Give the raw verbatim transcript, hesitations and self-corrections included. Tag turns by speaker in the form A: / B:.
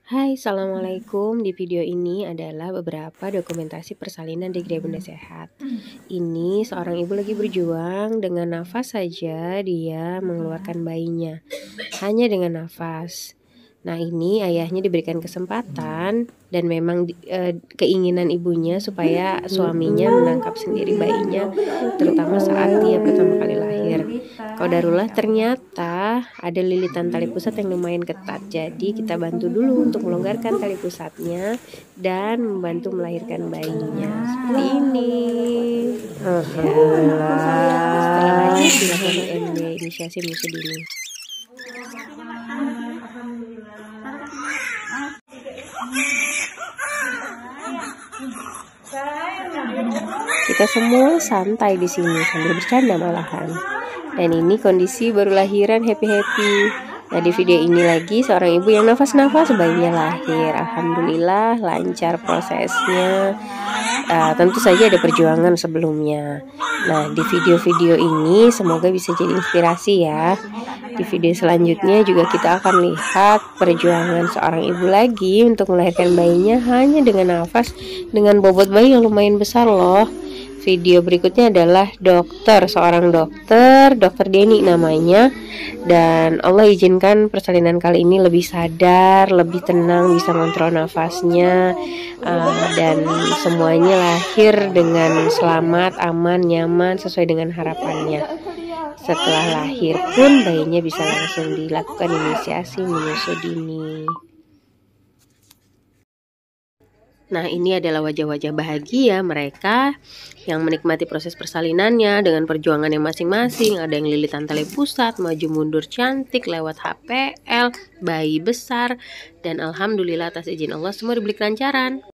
A: Hai, Assalamualaikum. Di video ini adalah beberapa dokumentasi persalinan di Gereja Bunda Sehat. Ini seorang ibu lagi berjuang, dengan nafas saja dia mengeluarkan bayinya. Hanya dengan nafas. Nah, ini ayahnya diberikan kesempatan dan memang e, keinginan ibunya supaya suaminya menangkap sendiri bayinya, terutama saat dia pertama kali lahir. Qadarullah ternyata ada lilitan tali pusat yang lumayan ketat. Jadi kita bantu dulu untuk melonggarkan tali pusatnya dan membantu melahirkan bayinya. Seperti ini. Alhamdulillah. Setelah lahir dilakukan U M D, inisiasi menyusui dini. Kita semua santai di sini sambil bercanda malahan. Dan ini kondisi baru lahiran happy-happy. Nah, di video ini lagi seorang ibu yang nafas-nafas bayinya lahir. Alhamdulillah lancar prosesnya. Uh, tentu saja ada perjuangan sebelumnya. Nah, di video-video ini semoga bisa jadi inspirasi ya. Di video selanjutnya juga kita akan lihat perjuangan seorang ibu lagi untuk melahirkan bayinya hanya dengan nafas, dengan bobot bayi yang lumayan besar loh. Video berikutnya adalah dokter, seorang dokter, dokter Denny namanya. Dan Allah izinkan persalinan kali ini lebih sadar, lebih tenang, bisa kontrol nafasnya, uh, dan semuanya lahir dengan selamat, aman, nyaman, sesuai dengan harapannya. Setelah lahir pun bayinya bisa langsung dilakukan inisiasi menyusui dini. Nah, ini adalah wajah-wajah bahagia mereka yang menikmati proses persalinannya dengan perjuangannya masing-masing. Ada yang lilitan tali pusat, maju mundur cantik lewat H P L, bayi besar, dan alhamdulillah atas izin Allah semua diberi kelancaran.